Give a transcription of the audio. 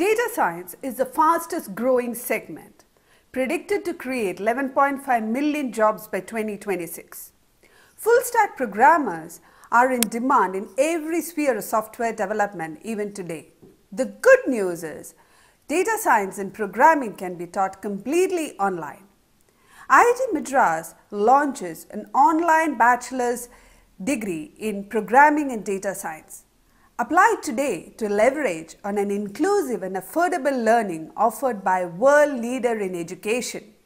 Data science is the fastest growing segment, predicted to create 11.5 million jobs by 2026. Full-stack programmers are in demand in every sphere of software development even today. The good news is, data science and programming can be taught completely online. IIT Madras launches an online bachelor's degree in programming and data science. Apply today to leverage on an inclusive and affordable learning offered by a world leader in education.